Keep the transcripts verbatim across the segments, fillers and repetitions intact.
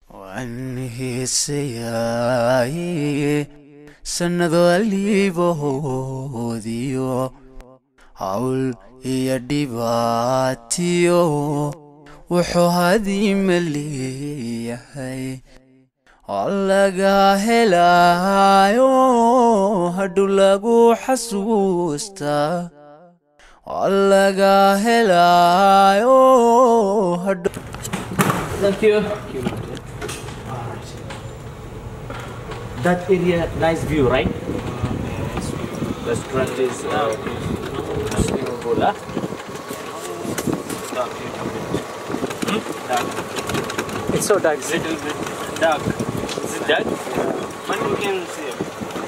وأنهي سنة اللي بهوديو حول يدباتيو وحهدي مليحي allaga helayo haduu lagu xasuusta allaga helayo haduu. Thank you. That area, nice view, right? The restaurant is uh, swimming pool, huh? Hmm? It's so dark. Little bit dark. Is it dark? But you can see it.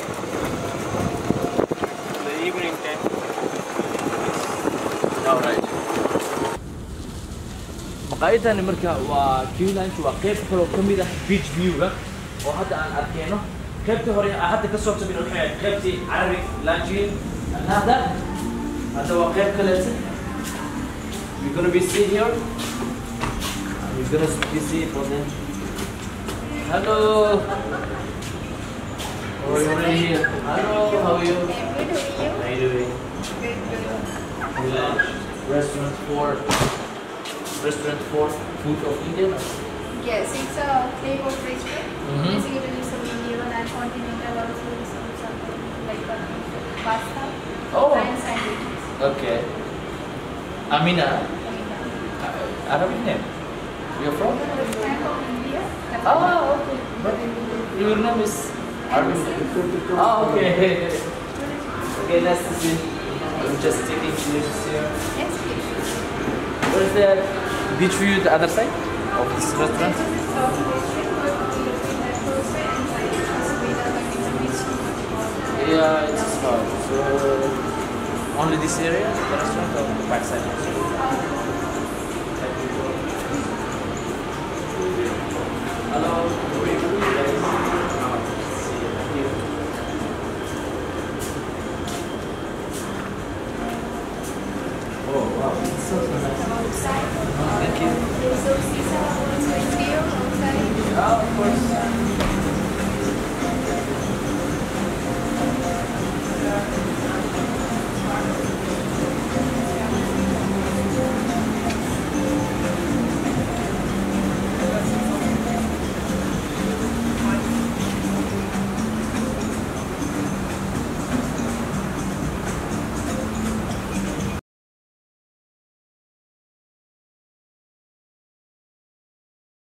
The evening time. All right. مقايدة مركا وكيو لانش وقيب كلو كميدة beach view لا وحتى عن أركينه كيبتي هوري حتى كسر تبين الحياة كيبتي عربي لانشين هذا هذا وقيب كلاسي. We're gonna be sitting here. We're gonna be sitting for them. Hello. How are you here? Hello. How are you? How are you doing? Lunch. Restaurant for. Restaurant for food of Indian? Yes, it's a flavor restaurant. Mm-hmm. Basically, it's a Indian and continental also some something like uh, pasta Oh. and sandwiches. Okay. Amina. Uh, Arabic name? You're from? I'm from India. Oh, okay. But your name is Arabic. Oh, okay. Okay, nice to see you. I'm just taking pictures here. Yes, please. What is that? Beach view the other side of this restaurant? This is a South restaurant, but we look at that first side and side is Jaziirada Muuqal Keedka. Yeah, it's far. So only this area, the restaurant, or the backside also? Uh,